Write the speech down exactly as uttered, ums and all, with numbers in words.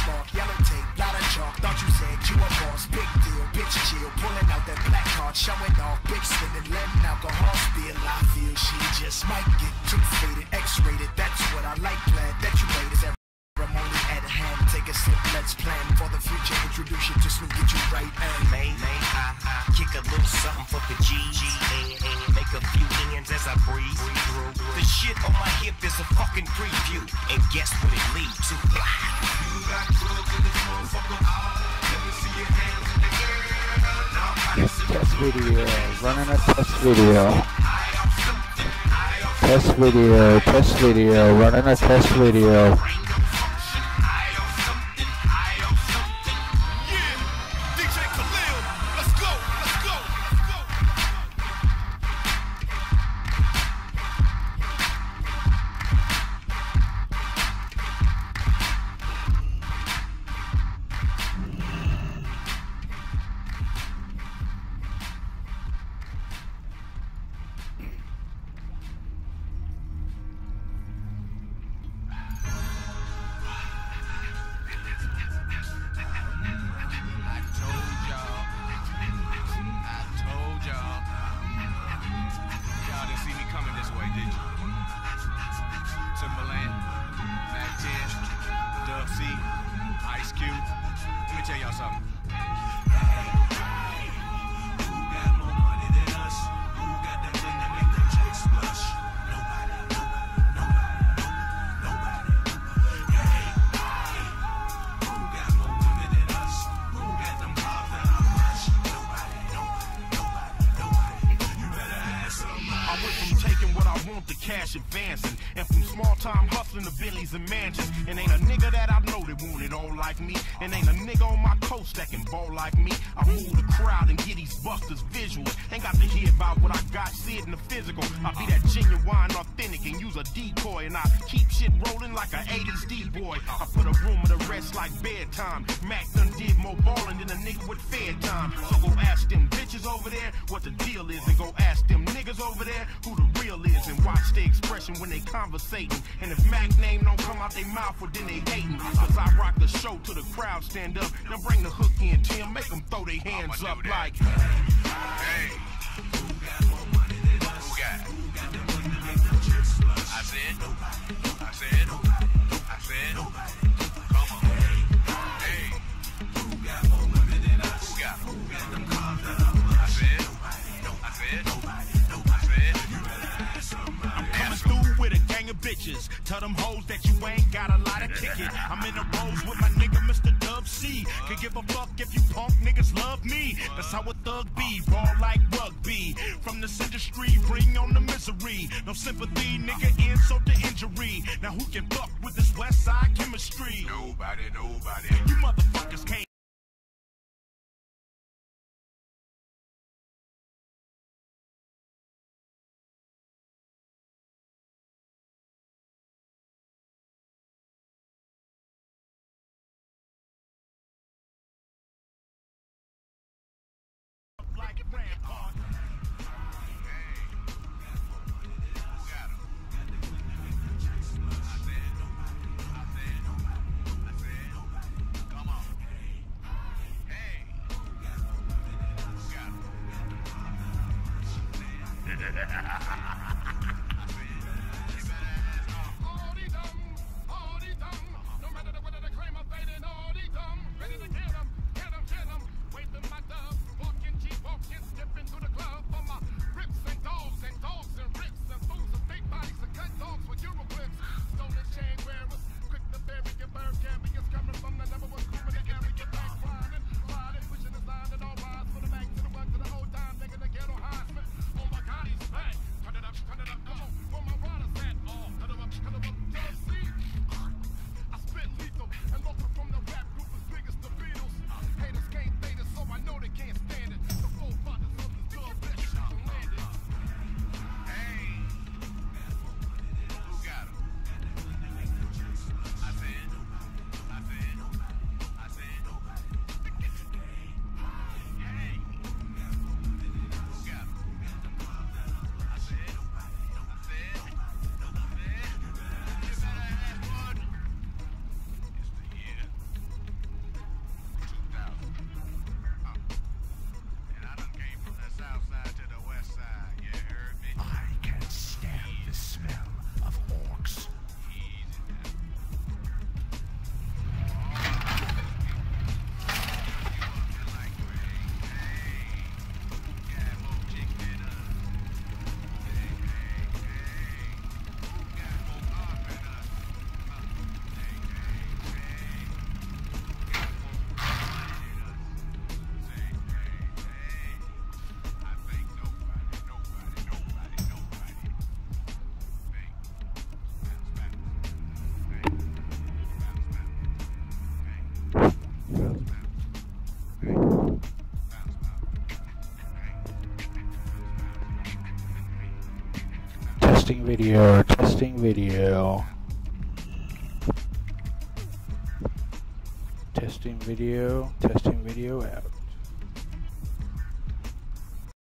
spark, yellow tape, lot of chalk. Thought you said you a boss, big deal, bitch chill. Pulling out that black card, showing off, big spinning, letting alcohol spill. I feel she just might get too faded, X-rated. That's what I like, glad that you made us. I'm only at hand, take a sip, let's plan for the future. Introduce you to Snoop, get you right and may, may I, I kick a little something for the G, G, A, A, make a few ends as I breathe through. The shit on my hip is a fucking preview, and guess what it leads to? You got drugs in this motherfucker, let me see your hands in the air. Test video, running a test video. Test video, test video, running a test video. Advancing and from small time hustling to Billies and mansions, and ain't a nigga that I know that want it all like me, and ain't a nigga on my coast that can ball like me. I move the crowd and get these busters visuals. Ain't got to hear about what I got, see it in the physical. I be that genuine, authentic, and use a decoy, and I keep shit rolling like an eighties D-boy. I put a room to rest like bedtime. Mac done did more ballin' than a nigga with fed time. So go ask them bitches over there what the deal is, and go ask them niggas over there who the real is, and watch their expression when they conversating. And if Mac name don't come out their mouth, well then they hating. Cause I rock the show till the crowd stand up. Now bring the hook in, Tim, make them throw their hands up like, hey, who got more money than us? Who got? Who got the money to make them chips flush? I said, nobody. I said, nobody. I said, nobody. Come on. Hey, who got more money than us? Who got? Who got them cars that I'm I said, nobody. I said, nobody. I said, you better ask somebody. I'm coming through with a gang of bitches. Tell them hoes that you ain't got a lot of ticket. I'm in the roads with my nigga Mister Dub C. Could give a fuck if you punk niggas love me. That's how a thug be, ball like rugby. From this industry, bring on the misery. No sympathy, nigga, insult to injury. Now who can fuck with this west side chemistry? Nobody, nobody. You motherfuckers can't. Like Rampart. video, testing video. Testing video, testing video out.